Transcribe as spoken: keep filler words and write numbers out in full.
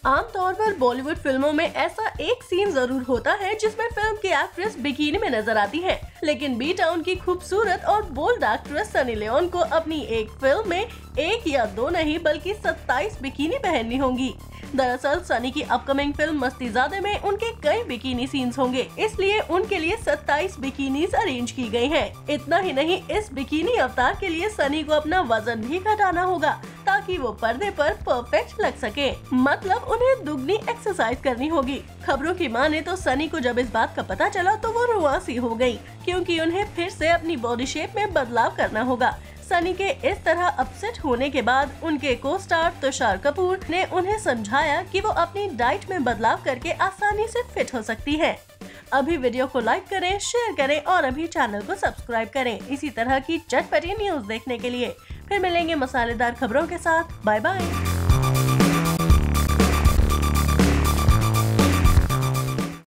आमतौर पर बॉलीवुड फिल्मों में ऐसा एक सीन जरूर होता है जिसमें फिल्म की एक्ट्रेस बिकिनी में नजर आती है, लेकिन बी टाउन की खूबसूरत और बोल्ड एक्ट्रेस सनी लियोन को अपनी एक फिल्म में एक या दो नहीं बल्कि सत्ताईस बिकिनी पहननी होंगी। दरअसल सनी की अपकमिंग फिल्म मस्तीजादे में उनके कई बिकिनी सीन्स होंगे, इसलिए उनके लिए सत्ताईस बिकिनीज अरेंज की गई हैं। इतना ही नहीं, इस बिकिनी अवतार के लिए सनी को अपना वजन भी घटाना होगा ताकि वो पर्दे पर परफेक्ट लग सके। मतलब उन्हें दुगनी एक्सरसाइज करनी होगी। खबरों की माने तो सनी को जब इस बात का पता चला तो वो रुआसी हो गयी, क्योंकि उन्हें फिर से अपनी बॉडी शेप में बदलाव करना होगा। सनी के इस तरह अपसेट होने के बाद उनके को स्टार तुषार कपूर ने उन्हें समझाया कि वो अपनी डाइट में बदलाव करके आसानी से फिट हो सकती है। अभी वीडियो को लाइक करें, शेयर करें और अभी चैनल को सब्सक्राइब करें इसी तरह की चटपटी न्यूज देखने के लिए। फिर मिलेंगे मसालेदार खबरों के साथ। Bye bye.